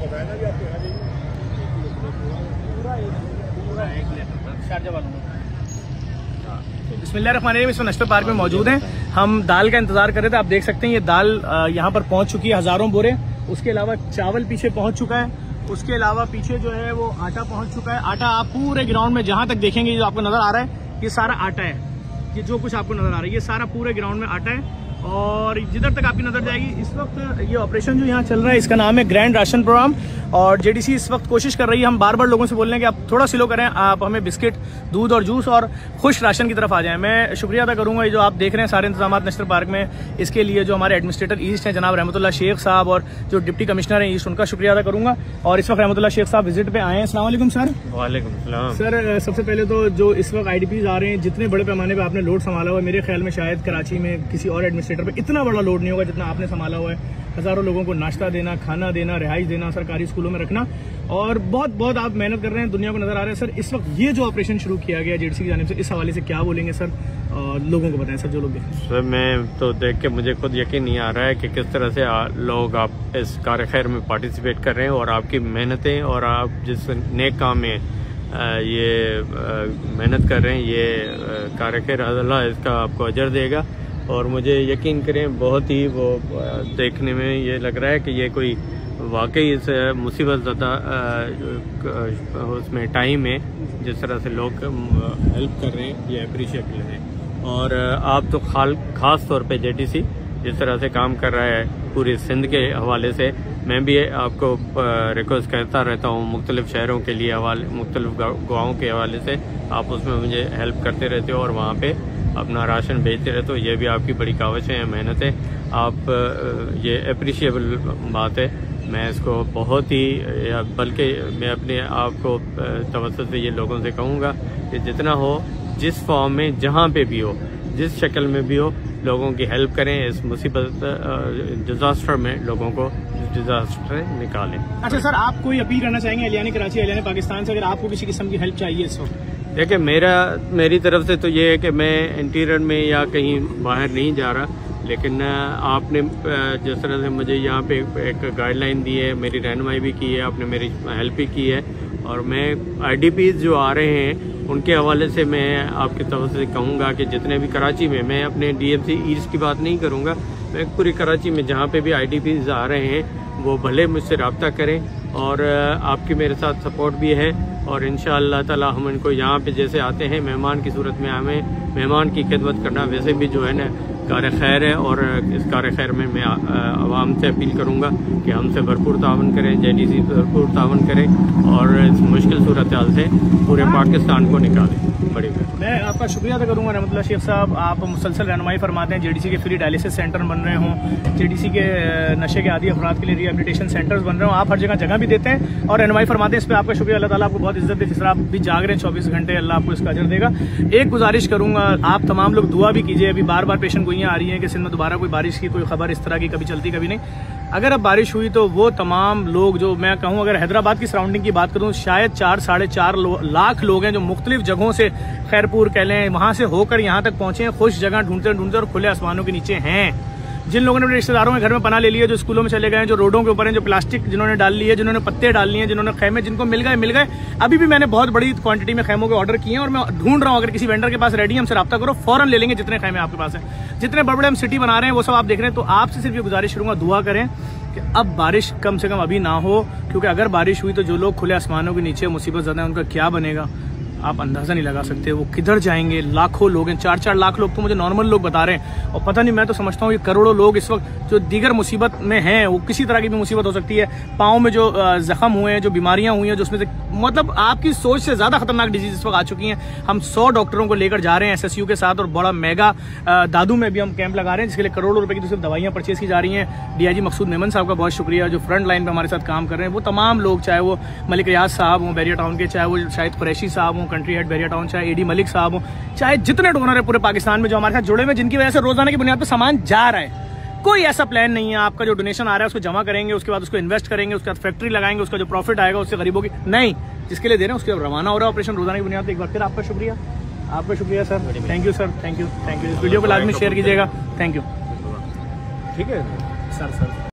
बिस्मिल्लाहिर्रहमानिर्रहीम। इसमें national park में मौजूद हैं। हम दाल का इंतजार कर रहे थे। आप देख सकते हैं ये दाल यहाँ पर पहुंच चुकी है, हजारों बोरे। उसके अलावा चावल पीछे पहुंच चुका है। उसके अलावा पीछे जो है वो आटा पहुंच चुका है। आटा आप पूरे ग्राउंड में जहां तक देखेंगे जो आपको नजर आ रहा है ये सारा आटा है। ये जो कुछ आपको नजर आ रहा है ये सारा पूरे ग्राउंड में आटा है। और जिधर तक आपकी नजर जाएगी इस वक्त ये ऑपरेशन जो यहाँ चल रहा है इसका नाम है ग्रैंड राशन प्रोग्राम। और जेडीसी इस वक्त कोशिश कर रही है, हम बार बार लोगों से बोल रहे हैं कि आप थोड़ा स्लो करें, आप हमें बिस्किट, दूध और जूस और खुश राशन की तरफ आ जाएं। मैं शुक्रिया अदा करूंगा ये जो आप देख रहे हैं सारे इंतजाम नेशनल पार्क में, इसके लिए जो हमारे एडमिनिस्ट्रेटर ईस्ट हैं जनाब रहमतुल्लाह शेख साहब और जो डिप्टी कमिश्नर हैं ईस्ट, उनका शुक्रिया अदा करूंगा। और इस वक्त रहमतुल्लाह शेख साहब विजिट पे आए हैं। अस्सलाम वालेकुम सर। वालेकुम सलाम। सर सबसे पहले तो जो इस वक्त IDPs आ रहे हैं, जितने बड़े पैमाने पर आपने लोड संभाला हुआ है, मेरे ख्याल में शायद कराची में किसी और एडमिनिस्ट्रेटर पे इतना बड़ा लोड नहीं होगा जितना आपने संभाला हुआ है। हजारों लोगों को नाश्ता देना, खाना देना, रिहाइश देना, सरकारी स्कूलों में रखना, और बहुत आप मेहनत कर रहे हैं, दुनिया को नजर आ रहा है। सर इस वक्त ये जो ऑपरेशन शुरू किया गया जेडीसी की जानिब से, इस हवाले से क्या बोलेंगे सर? लोगों को बताएं सर, जो लोग देखें। सर मैं तो देख के मुझे खुद यकीन नहीं आ रहा है कि किस तरह से लोग आप इस कार खैर में पार्टिसिपेट कर रहे हैं, और आपकी मेहनतें और आप जिस नेक काम में ये मेहनत कर रहे हैं, ये कार खैर अल्लाह इसका आपको अजर देगा। और मुझे यकीन करें बहुत ही वो देखने में ये लग रहा है कि ये कोई वाकई इस मुसीबत ज़्यादा उसमें टाइम में जिस तरह से लोग हेल्प कर रहे हैं, ये अप्रिशिएट है। और आप तो खास तौर पे जेडीसी जिस तरह से काम कर रहा है पूरी सिंध के हवाले से, मैं भी आपको रिक्वेस्ट करता रहता हूँ मुख्तलिफ शहरों के लिए हवाले, मुख्तलिफ गाँवों के हवाले से आप उसमें मुझे हेल्प करते रहते हो और वहाँ पे अपना राशन भेजते रहते हो। ये भी आपकी बड़ी काविशें हैं, मेहनत है, आप ये अप्रिशिएबल बात है। मैं इसको बहुत ही, बल्कि मैं अपने आप को तवज्जो से ये लोगों से कहूँगा कि जितना हो, जिस फॉर्म में, जहाँ पे भी हो, जिस शक्ल में भी हो, लोगों की हेल्प करें। इस मुसीबत डिजास्टर में लोगों को डिजास्टर निकालें। अच्छा सर, आप कोई अपील करना चाहेंगे एलियान कराची, एलियान पाकिस्तान से, अगर आपको किसी किस्म की हेल्प चाहिए इस वक्त? देखिए मेरी तरफ से तो ये है कि मैं इंटीरियर में या कहीं बाहर नहीं जा रहा, लेकिन आपने जिस तरह से मुझे यहाँ पे एक गाइडलाइन दी है, मेरी रहनुमाई भी की है, आपने मेरी हेल्प भी की है। और मैं IDPs जो आ रहे हैं उनके हवाले से मैं आपकी तरफ से कहूँगा कि जितने भी कराची में, मैं अपने DMC ईस्ट की बात नहीं करूँगा, मैं पूरी कराची में जहाँ पे भी IDPs आ रहे हैं वो भले मुझसे रब्ता करें। और आपकी मेरे साथ सपोर्ट भी है, और इंशाअल्लाह ताला हम इनको यहाँ पे जैसे आते हैं मेहमान की सूरत में, हमें मेहमान की खिदमत करना वैसे भी जो है ना कार खैर है। और इस कार खैर में मैं आवाम से अपील करूँगा कि हमसे भरपूर तावन करें, जेडीसी भरपूर तावन करें और इस मुश्किल सूरत हाल से पूरे पाकिस्तान को निकालें। बड़ी मैं आपका शुक्रिया अदा करूँगा रहमतुल्लाह शेख साहब, आप मुसलसल रहनुमाई फरमाते हैं। जेडीसी के फ्री डायलिसिस सेंटर बन रहे हों, जेडीसी के नशे के आदी अफराद के लिए रिहेबिलिटेशन सेंटर्स बन रहे हों, आप हर जगह भी देते हैं और रहनुमाई फरमाते हैं। इस पर आपका शुक्रिया, अल्लाह ताला आपको बहुत इज्जत दे। जिस तरह आप भी जाग रहे हैं 24 घंटे, अल्लाह आपको इसका अजर देगा। एक गुजारिश करूँगा, आप तमाम लोग दुआ भी कीजिए। अभी बार बार पेशन गोइयाँ आ रही हैं कि सिंध में दोबारा कोई बारिश की कोई खबर इस तरह की कभी चलती कभी नहीं। अगर अब बारिश हुई तो वो तमाम लोग जो, मैं कहूँ अगर हैदराबाद की सराउंडिंग की बात करूँ, शायद 4-4.5 लाख लोग हैं जो मुख्तलिफ जगहों से, खैरपुर कह लें, वहां से होकर यहाँ तक पहुंचे हैं, खुश जगह ढूंढते और खुले आसमानों के नीचे हैं। जिन लोगों ने अपने रिश्तेदारों के घर में पनाह ले लिया, जो स्कूलों में चले गए हैं, जो रोडों के ऊपर हैं, जो प्लास्टिक जिन्होंने डाल ली है, जिन्होंने पत्ते डाल लिए हैं, जिन्होंने खैमे जिनको मिल गए। अभी भी मैंने बहुत बड़ी क्वांटिटी में खैमों के ऑर्डर किए हैं और मैं ढूंढ रहा हूँ, अगर किसी वेंडर के पास रेडी, हमसे रब्ता करो, फौरन ले लेंगे जितने खैमे आपके पास हैं। जितने बड़े हम सिटी बना रहे हैं वो सब आप देख रहे हैं। तो आपसे सिर्फ ये गुजारिश करूंगा, दुआ करें कि अब बारिश कम से कम अभी ना हो, क्योंकि अगर बारिश हुई तो जो लोग खुले आसमानों के नीचे मुसीबत ज़्यादा है उनका क्या बनेगा आप अंदाजा नहीं लगा सकते। वो किधर जाएंगे? लाखों लोग हैं, 4-4 लाख लोग तो मुझे नॉर्मल लोग बता रहे हैं, और पता नहीं, मैं तो समझता हूँ ये करोड़ों लोग इस वक्त जो दीगर मुसीबत में हैं, वो किसी तरह की भी मुसीबत हो सकती है। पाँव में जो जख्म हुए हैं, जो बीमारियां हुई हैं, जो उसमें से मतलब आपकी सोच से ज्यादा खतरनाक डिजीज इस वक्त आ चुकी हैं। हम 100 डॉक्टरों को लेकर जा रहे हैं SSU के साथ, और बड़ा मेगा दादू में भी हम कैंप लगा रहे हैं जिसके लिए करोड़ों रुपए की तो सिर्फ दवाइयां परचेज की जा रही हैं। DIG मकसूद मेमन साहब का बहुत शुक्रिया जो फ्रंट लाइन पे हमारे साथ काम कर रहे हैं। वो तमाम लोग, चाहे वो मलिक रियाज साहब हों बैरिया टाउन के, चाहे वो शाहिद कुरैशी साहब हों कंट्री हेड बैरिया टाउन, चाहे AD मलिक साहब हों, चाहे जितने डोनर है पूरे पाकिस्तान में जो हमारे साथ जुड़े हुए, जिनकी वजह से रोजाना की बुनियाद पर सामान जा रहा है। कोई ऐसा प्लान नहीं है आपका जो डोनेशन आ रहा है उसको जमा करेंगे, उसके बाद उसको इन्वेस्ट करेंगे, उसके बाद फैक्ट्री लगाएंगे, उसका जो प्रॉफिट आएगा उससे गरीबों की नहीं, जिसके लिए दे रहे हैं उसके रवाना हो रहा है ऑपरेशन रोजाना की बुनियाद पर। एक बार फिर आपका शुक्रिया sir, thank you sir, thank you. इस वीडियो को लाजमी शेयर कीजिएगा। Thank you. ठीक है सर।